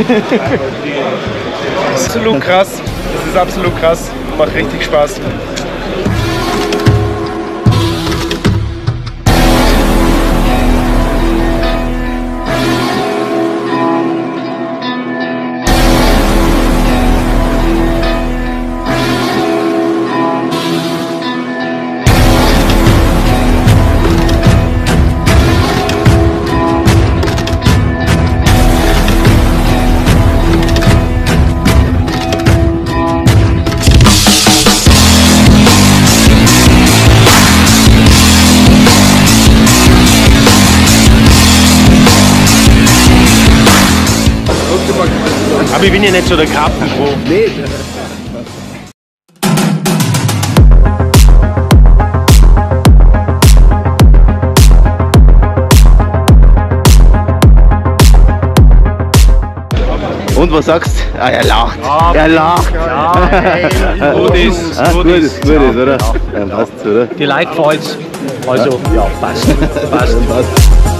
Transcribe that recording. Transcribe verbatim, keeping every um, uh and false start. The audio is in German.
Absolut krass. Das ist absolut krass. Macht richtig Spaß. Aber ich bin ja nicht so der Karpfen-Pro. Nee. Und was sagst du? Ah, er lacht. Ja, er lacht. Ja, hey, gut ist, ah, gut ist, gut ist, oder? Ja, passt, oder? Die Leute freut's. Also, ja, passt. passt. passt.